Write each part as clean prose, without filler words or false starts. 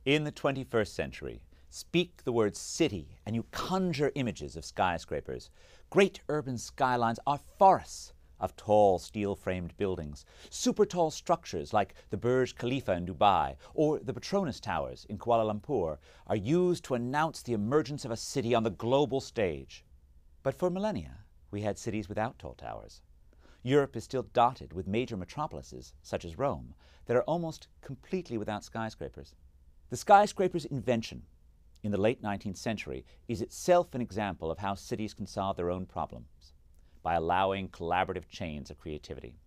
In the 21st century, speak the word city and you conjure images of skyscrapers. Great urban skylines are forests of tall steel-framed buildings, super tall structures like the Burj Khalifa in Dubai or the Petronas Towers in Kuala Lumpur are used to announce the emergence of a city on the global stage. But for millennia, we had cities without tall towers. Europe is still dotted with major metropolises, such as Rome, that are almost completely without skyscrapers. The skyscraper's invention in the late 19th century is itself an example of how cities can solve their own problems by allowing collaborative chains of creativity.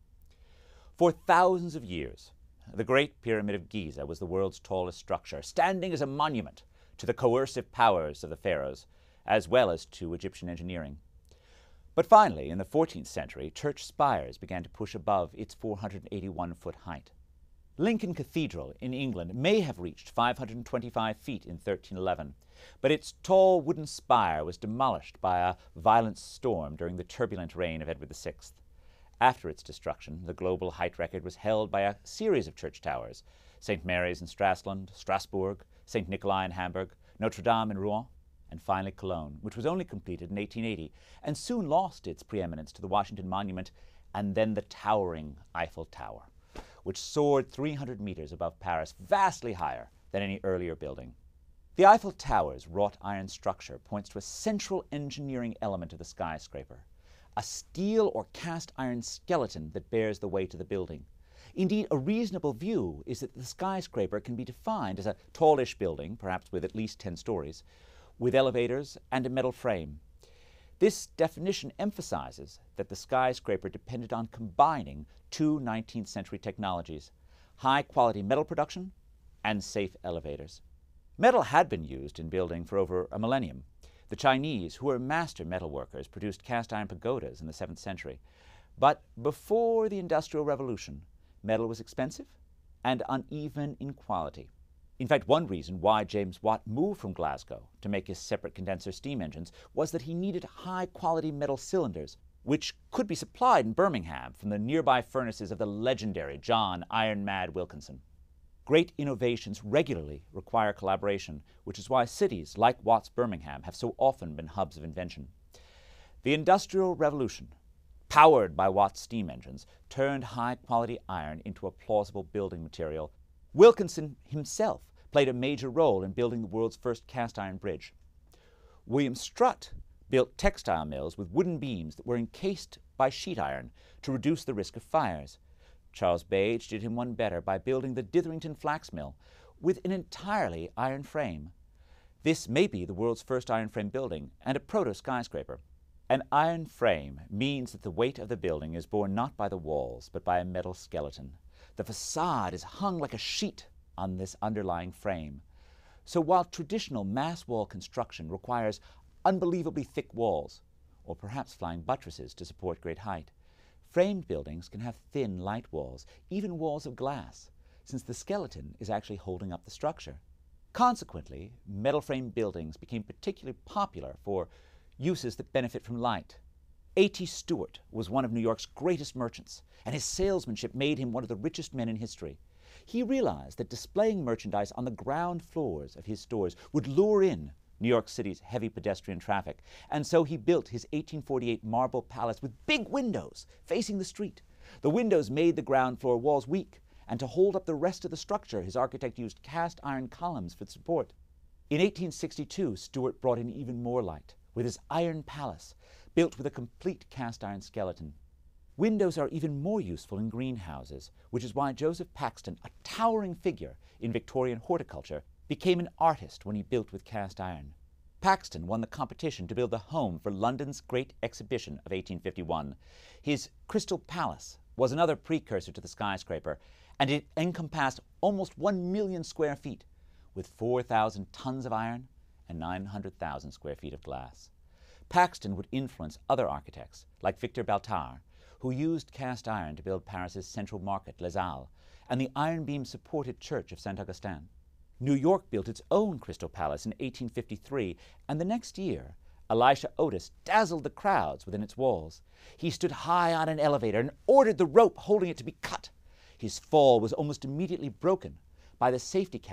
For thousands of years, the Great Pyramid of Giza was the world's tallest structure, standing as a monument to the coercive powers of the pharaohs, as well as to Egyptian engineering. But finally, in the 14th century, church spires began to push above its 481-foot height. Lincoln Cathedral in England may have reached 525 feet in 1311, but its tall wooden spire was demolished by a violent storm during the turbulent reign of Edward VI. After its destruction, the global height record was held by a series of church towers: St. Mary's in Strassland, Strasbourg, St. Nikolai in Hamburg, Notre Dame in Rouen, and finally Cologne, which was only completed in 1880 and soon lost its preeminence to the Washington Monument and then the towering Eiffel Tower, which soared 300 meters above Paris, vastly higher than any earlier building. The Eiffel Tower's wrought iron structure points to a central engineering element of the skyscraper, a steel or cast iron skeleton that bears the weight of the building. Indeed, a reasonable view is that the skyscraper can be defined as a tallish building, perhaps with at least 10 stories, with elevators and a metal frame. This definition emphasizes that the skyscraper depended on combining two 19th century technologies: high-quality metal production and safe elevators. Metal had been used in building for over a millennium. The Chinese, who were master metal workers, produced cast iron pagodas in the 7th century. But before the Industrial Revolution, metal was expensive and uneven in quality. In fact, one reason why James Watt moved from Glasgow to make his separate condenser steam engines was that he needed high-quality metal cylinders, which could be supplied in Birmingham from the nearby furnaces of the legendary John Iron Mad Wilkinson. Great innovations regularly require collaboration, which is why cities like Watt's Birmingham have so often been hubs of invention. The Industrial Revolution, powered by Watt's steam engines, turned high-quality iron into a plausible building material. Wilkinson himself played a major role in building the world's first cast iron bridge. William Strutt built textile mills with wooden beams that were encased by sheet iron to reduce the risk of fires. Charles Babbage did him one better by building the Ditherington Flax Mill with an entirely iron frame. This may be the world's first iron frame building and a proto-skyscraper. An iron frame means that the weight of the building is borne not by the walls but by a metal skeleton. The facade is hung like a sheet on this underlying frame. So while traditional mass wall construction requires unbelievably thick walls, or perhaps flying buttresses to support great height, framed buildings can have thin, light walls, even walls of glass, since the skeleton is actually holding up the structure. Consequently, metal frame buildings became particularly popular for uses that benefit from light. A.T. Stewart was one of New York's greatest merchants, and his salesmanship made him one of the richest men in history. He realized that displaying merchandise on the ground floors of his stores would lure in New York City's heavy pedestrian traffic, and so he built his 1848 marble palace with big windows facing the street. The windows made the ground floor walls weak, and to hold up the rest of the structure, his architect used cast iron columns for support. In 1862, Stewart brought in even more light with his iron palace, built with a complete cast iron skeleton. Windows are even more useful in greenhouses, which is why Joseph Paxton, a towering figure in Victorian horticulture, became an artist when he built with cast iron. Paxton won the competition to build the home for London's Great Exhibition of 1851. His Crystal Palace was another precursor to the skyscraper, and it encompassed almost 1 million square feet, with 4,000 tons of iron and 900,000 square feet of glass. Paxton would influence other architects, like Victor Baltard, who used cast iron to build Paris's central market, Les Halles, and the iron beam-supported church of Saint-Augustin. New York built its own Crystal Palace in 1853, and the next year, Elisha Otis dazzled the crowds within its walls. He stood high on an elevator and ordered the rope holding it to be cut. His fall was almost immediately broken by the safety catch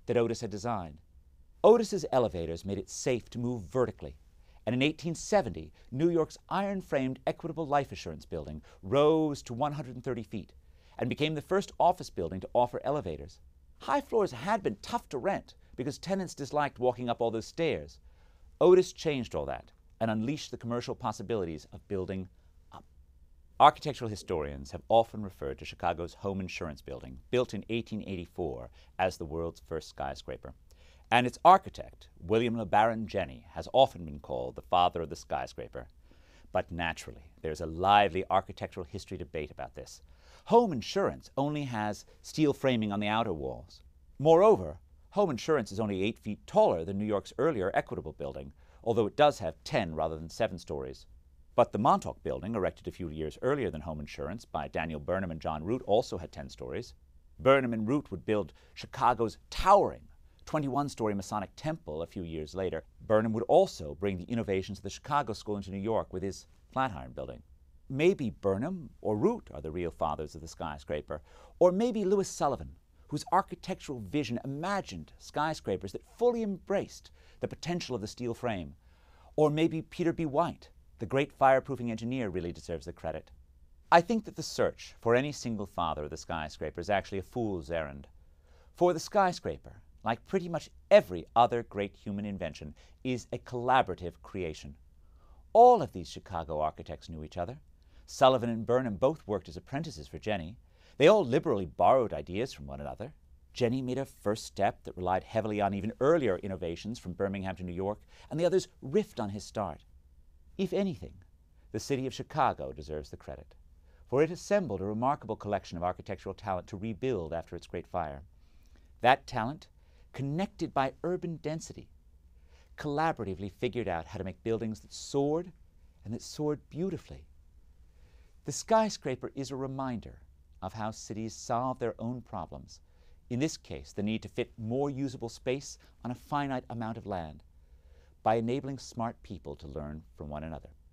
that Otis had designed. Otis's elevators made it safe to move vertically, and in 1870, New York's iron-framed Equitable Life Assurance Building rose to 130 feet and became the first office building to offer elevators. High floors had been tough to rent because tenants disliked walking up all those stairs. Otis changed all that and unleashed the commercial possibilities of building up. Architectural historians have often referred to Chicago's Home Insurance Building, built in 1884, as the world's first skyscraper. And its architect, William LeBaron Jenney, has often been called the father of the skyscraper. But naturally, there's a lively architectural history debate about this. Home insurance only has steel framing on the outer walls. Moreover, Home Insurance is only 8 feet taller than New York's earlier Equitable Building, although it does have 10 rather than 7 stories. But the Montauk Building, erected a few years earlier than Home Insurance by Daniel Burnham and John Root, also had 10 stories. Burnham and Root would build Chicago's towering 21-story Masonic Temple a few years later. Burnham would also bring the innovations of the Chicago School into New York with his Flatiron Building. Maybe Burnham or Root are the real fathers of the skyscraper, or maybe Louis Sullivan, whose architectural vision imagined skyscrapers that fully embraced the potential of the steel frame. Or maybe Peter B. White, the great fireproofing engineer, really deserves the credit. I think that the search for any single father of the skyscraper is actually a fool's errand. For the skyscraper, like pretty much every other great human invention, is a collaborative creation. All of these Chicago architects knew each other. Sullivan and Burnham both worked as apprentices for Jenney. They all liberally borrowed ideas from one another. Jenney made a first step that relied heavily on even earlier innovations from Birmingham to New York, and the others riffed on his start. If anything, the city of Chicago deserves the credit, for it assembled a remarkable collection of architectural talent to rebuild after its great fire. That talent, connected by urban density, collaboratively figured out how to make buildings that soared, and that soared beautifully. The skyscraper is a reminder of how cities solve their own problems, in this case the need to fit more usable space on a finite amount of land, by enabling smart people to learn from one another.